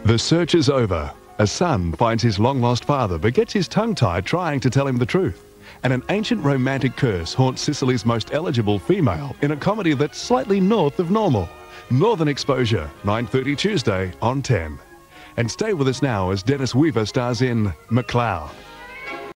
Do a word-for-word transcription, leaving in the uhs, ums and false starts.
The search is over. A son finds his long-lost father but gets his tongue tied trying to tell him the truth. And an ancient romantic curse haunts Sicily's most eligible female in a comedy that's slightly north of normal. Northern Exposure, nine thirty Tuesday on ten. And stay with us now as Dennis Weaver stars in McLeod.